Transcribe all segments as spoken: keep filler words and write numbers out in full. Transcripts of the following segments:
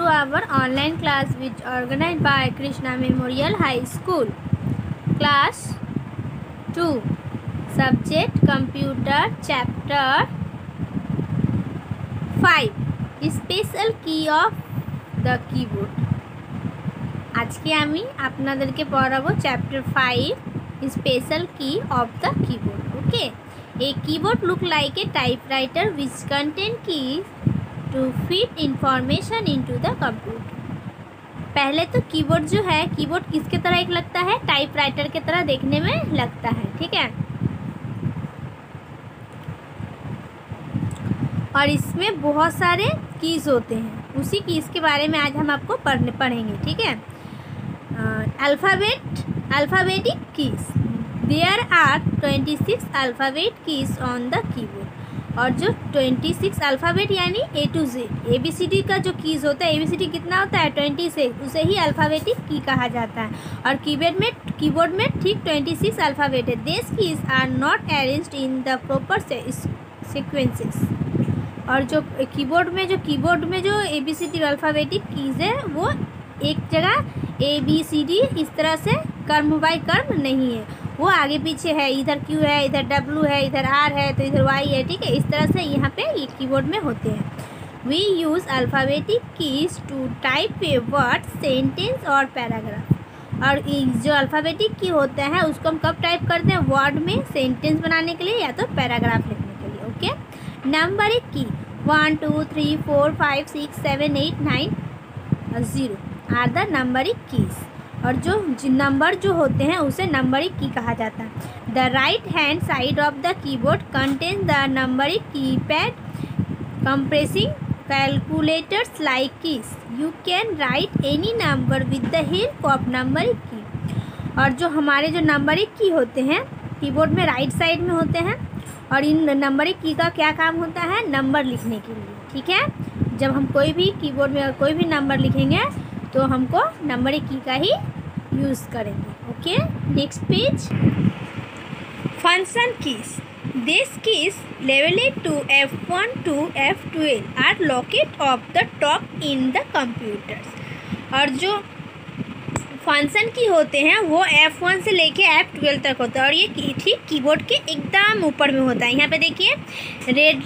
our online class which organized by Krishna Memorial High School. Class two. Subject Computer. Chapter five. Special key of the keyboard. আজকে আমি আপনাদেরকে পড়াবো chapter five special key of the keyboard. Okay, a keyboard look like a typewriter which contain keys to feed information into the computer. पहले तो keyboard जो है, keyboard किसके तरह एक लगता है, टाइपराइटर के तरह देखने में लगता है. ठीक है, और इसमें बहुत सारे कीज़ होते हैं. उसी कीज़ के बारे में आज हम आपको पढ़ने पढ़ेंगे. ठीक है, alphabet alphabetic keys. There are twenty six alphabet keys on the keyboard. और जो ट्वेंटी सिक्स अल्फ़ाबेट यानी A to Z A B C D का जो कीज़ होता है, ए बी सी डी कितना होता है, ट्वेंटी सिक्स, उसे ही अल्फ़ाबेटिक की कहा जाता है. और कीबोर्ड में कीबोर्ड में ठीक ट्वेंटी सिक्स अल्फ़ाबेट है. This keys are not arranged in the proper sequences. और जो कीबोर्ड में जो कीबोर्ड में जो A B C D alphabetic keys है वो एक जगह ए बी सी डी इस तरह से कर्म बाय कर्म नहीं है, वो आगे पीछे है. इधर क्यू है, इधर डब्ल्यू है, इधर आर है, तो इधर वाई है. ठीक है, इस तरह से यहाँ पे ये कीबोर्ड में होते हैं. We use alphabetic keys to type a word, sentence और पैराग्राफ. और जो अल्फ़ाबेटिक की होता है उसको हम कब टाइप करते हैं, वर्ड में, सेंटेंस बनाने के लिए या तो पैराग्राफ लिखने के लिए. Okay, numeric key one two three four five six seven eight nine zero are the numeric keys. और जो नंबर जो होते हैं उसे नंबरिक की कहा जाता है. The right hand side of the keyboard contain the numeric keypad comprising calculators like keys. You can write any number with the help of numeric key. और जो हमारे जो नंबरिक की होते हैं कीबोर्ड में राइट साइड में होते हैं, और इन नंबरिक की का क्या काम होता है, नंबर लिखने के लिए. ठीक है, जब हम कोई भी कीबोर्ड में कोई भी नंबर लिखेंगे तो हमको नंबरिक की का ही यूज़ करेंगे. Okay, next page. Function keys. This keys labeled to F one to F twelve are locate of the top in the computers. और जो फंक्शन की होते हैं वो एफ वन से लेके एफ ट्वेल्व तक होता है, और ये ठीक कीबोर्ड के एकदम ऊपर में होता है. यहाँ पे देखिए रेड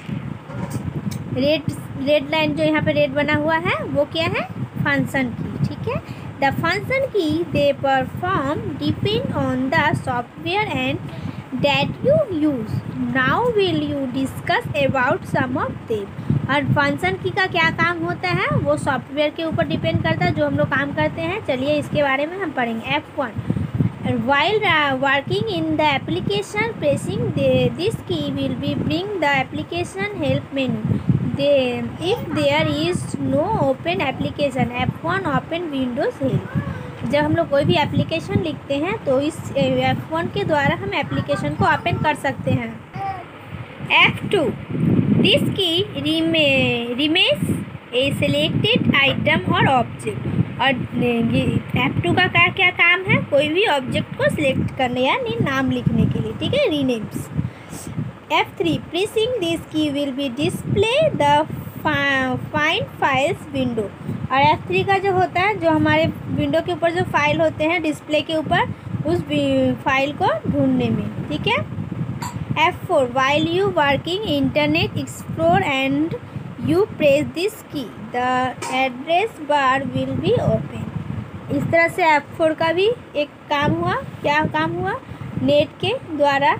रेड रेड लाइन जो यहाँ पे रेड बना हुआ है वो क्या है, फंक्शन की. ठीक है, the function key they perform depend on the software and that you use. Now will you discuss about some of them. और फंक्शन की का क्या काम होता है, वो सॉफ्टवेयर के ऊपर डिपेंड करता है जो हम लोग काम करते हैं. चलिए इसके बारे में हम पढ़ेंगे. F one, while working in the application pressing this key will be bring the application help menu. If there is no open application, F one open Windows help. जब हम लोग कोई भी एप्लीकेशन लिखते हैं तो इस एफ वन के द्वारा हम एप्लीकेशन को ओपन कर सकते हैं. F two, this key renames a selected item और ऑब्जेक्ट. और एफ टू का क्या क्या काम है, कोई भी ऑब्जेक्ट को सिलेक्ट करने या नाम लिखने के लिए. ठीक है, renames. F three, pressing this key will be display the find files window. और एफ थ्री का जो होता है, जो हमारे विंडो के ऊपर जो फाइल होते हैं डिस्प्ले के ऊपर, उस फाइल को ढूंढने में. ठीक है. F four, while you working internet explore and you press this key the address bar will be open. इस तरह से एफ फोर का भी एक काम हुआ. क्या काम हुआ, नेट के द्वारा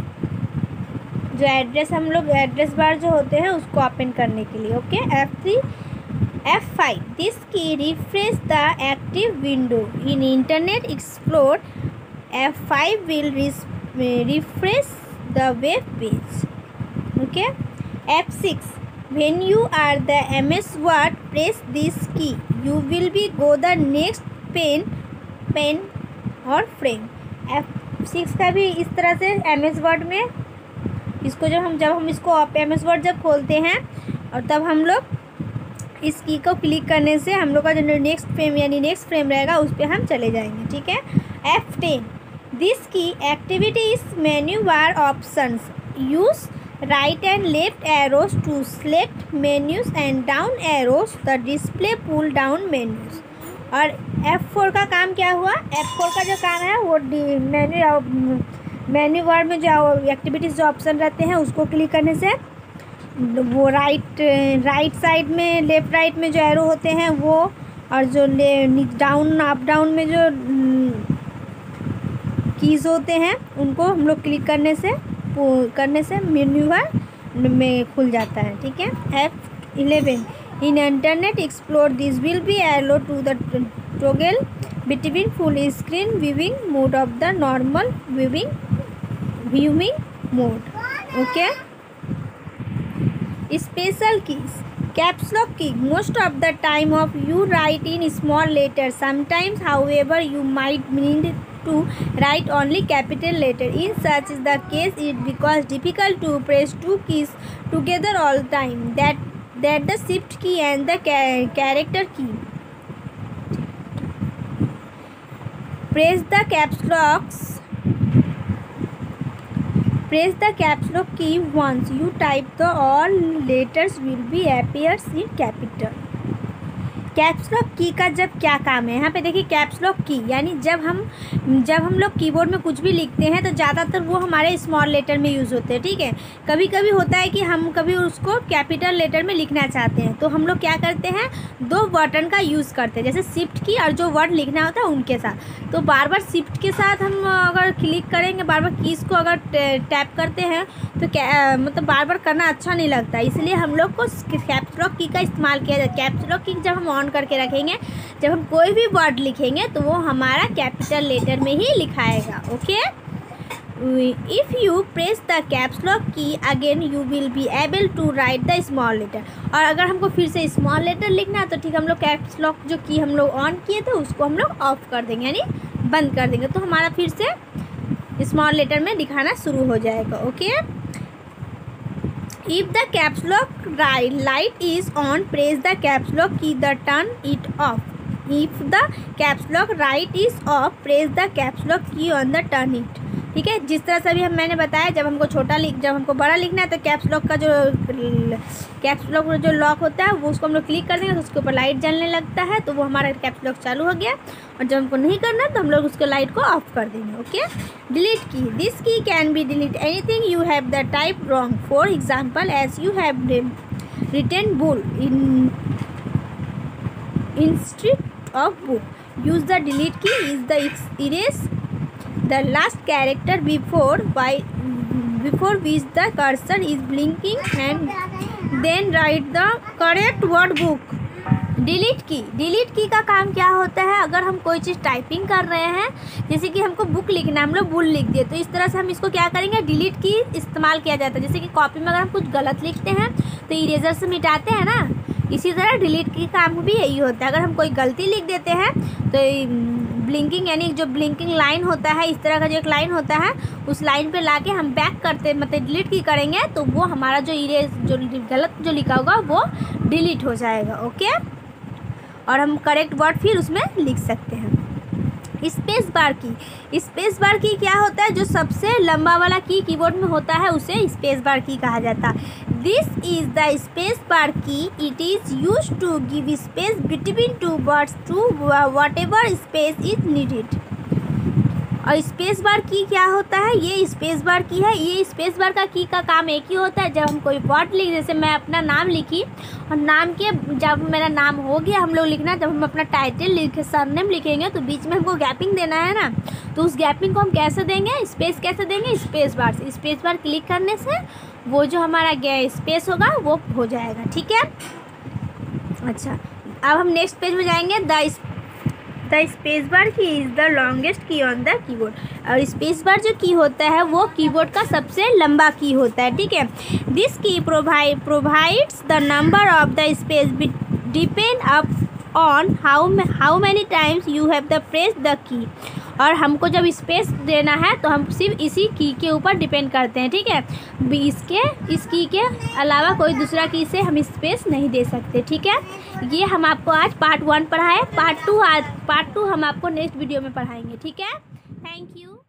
जो एड्रेस हम लोग एड्रेस बार जो होते हैं उसको ओपन करने के लिए. Okay, F three. F five, this key refresh the active window in internet explore. F five will refresh the web page. Okay. F six, when you are the M S word press this key you will be go the next pane pane और frame. F six का भी इस तरह से M S word में इसको जब हम जब हम इसको एम एस वर्ड जब खोलते हैं और तब हम लोग इस की को क्लिक करने से हम लोग का जो नेक्स्ट फ्रेम यानी नेक्स्ट फ्रेम रहेगा उस पर हम चले जाएंगे. ठीक है. F ten, this key activity is menu bar options use right and left arrows to select menus and down arrows the display pull down menus। और एफ फोर का काम क्या हुआ, एफ फोर का जो काम है वो मेन्यू मेन्यू बार में जो एक्टिविटीज़ जो ऑप्शन रहते हैं उसको क्लिक करने से वो राइट राइट साइड में लेफ़्ट राइट में जो एरो होते हैं वो, और जो डाउन अप डाउन में जो कीज़ होते हैं उनको हम लोग क्लिक करने से करने से मेन्यू बार में खुल जाता है। ठीक है। F eleven in internet explore this will be allow to the toggle between full screen viewing mode of the normal viewing viewing mode. Okay. Special keys caps lock key most of the time of you write in small letters, sometimes however you might need to write only capital letter. In such is the case it becomes difficult to press two keys together all the time, that that the shift key and the ca- character key. Press the caps locks Press the caps lock key once you type the all letters will be appears in capital। Caps lock key का जब क्या काम है, यहाँ पे देखिए caps lock की यानी जब हम जब हम लोग कीबोर्ड में कुछ भी लिखते हैं तो ज़्यादातर वो हमारे स्मॉल लेटर में यूज़ होते हैं। ठीक है। कभी कभी होता है कि हम कभी उसको कैपिटल लेटर में लिखना चाहते हैं तो हम लोग क्या करते हैं, दो बटन का यूज़ करते हैं, जैसे शिफ्ट की और जो वर्ड लिखना होता है उनके साथ। तो बार बार शिफ्ट के साथ हम अगर क्लिक करेंगे, बार बार कीज़ को अगर टैप करते हैं तो क्या मतलब बार बार करना अच्छा नहीं लगता, इसलिए हम लोग को कैप्स लॉक की का इस्तेमाल किया जाता है। कैप्स लॉक की जब हम ऑन करके रखेंगे, जब हम कोई भी वर्ड लिखेंगे तो वो हमारा कैपिटल लेटर में ही लिखाएगा। ओके। If you press the caps lock key again you will be able to write the small letter. और अगर हमको फिर से स्मॉल लेटर लिखना है तो ठीक, हम लोग कैप्स लॉक जो की हम लोग ऑन किए थे उसको हम लोग ऑफ कर देंगे यानी बंद कर देंगे, तो हमारा फिर से स्मॉल लेटर में दिखाना शुरू हो जाएगा। Okay. If the caps lock light is on, press the caps lock key to turn it off. If the caps lock light is off, press the caps lock key on the turn it। ठीक है। जिस तरह से अभी हम मैंने बताया, जब हमको छोटा लिख जब हमको बड़ा लिखना है तो कैप्स लॉक का जो कैप्स लॉक जो लॉक होता है वो उसको हम लोग क्लिक कर देंगे तो उसके ऊपर लाइट जलने लगता है, तो वो हमारा कैप्स लॉक चालू हो गया। और जब हमको नहीं करना तो हम लोग उसको लाइट को ऑफ कर देंगे। Okay. Delete key this key can be delete anything you have the type wrong, for example as you have written bull in instead of book. Use the delete key is the erase the last character before by before which the cursor is blinking and then write the correct word book। Delete key delete key का काम क्या होता है, अगर हम कोई चीज़ typing कर रहे हैं, जैसे कि हमको बुक लिखना है, हम लोग बुल लिख दिए, तो इस तरह से हम इसको क्या करेंगे, डिलीट की इस्तेमाल किया जाता है। जैसे कि कॉपी में अगर हम कुछ गलत लिखते हैं तो इरेजर से मिटाते हैं ना, इसी तरह डिलीट की काम भी यही होता है। अगर हम कोई गलती लिख देते हैं तो ब्लिंकिंग यानी जो ब्लिंकिंग लाइन होता है, इस तरह का जो एक लाइन होता है, उस लाइन पे लाके हम बैक करते मतलब डिलीट की करेंगे तो वो हमारा जो इरेज जो गलत जो लिखा होगा वो डिलीट हो जाएगा। ओके। और हम करेक्ट वर्ड फिर उसमें लिख सकते हैं। स्पेस बार की स्पेस बार की क्या होता है, जो सबसे लंबा वाला की कीबोर्ड में होता है उसे स्पेस बार की कहा जाता है। This is the space bar key, it is use to give space between two words to whatever space is needed. और स्पेस बार की क्या होता है, ये स्पेस बार की है। ये स्पेस बार का की का काम एक ही होता है, जब हम कोई वर्ड लिख, जैसे मैं अपना नाम लिखी और नाम के जब मेरा नाम हो गया हम लोग लिखना, जब हम अपना टाइटल लिखे सरनेम लिखेंगे तो बीच में हमको गैपिंग देना है ना, तो उस गैपिंग को हम कैसे देंगे, स्पेस कैसे देंगे, स्पेस बार से। स्पेस बार क्लिक करने से वो जो हमारा स्पेस होगा वो हो जाएगा। ठीक है। अच्छा, अब हम नेक्स्ट पेज में जाएंगे। The the space bar key is the longest key on the keyboard. और स्पेस बार जो की होता है वो कीबोर्ड का सबसे लंबा की होता है। ठीक है। This key provide provides the number of the space depend up on how how many times you have the press the key. और हमको जब स्पेस देना है तो हम सिर्फ इसी की के ऊपर डिपेंड करते हैं। ठीक है। इसके इस की के अलावा कोई दूसरा की से हम स्पेस नहीं दे सकते। ठीक है। ये हम आपको आज पार्ट वन पढ़ाए, पार्ट टू आज पार्ट टू हम आपको नेक्स्ट वीडियो में पढ़ाएंगे। ठीक है। Thank you.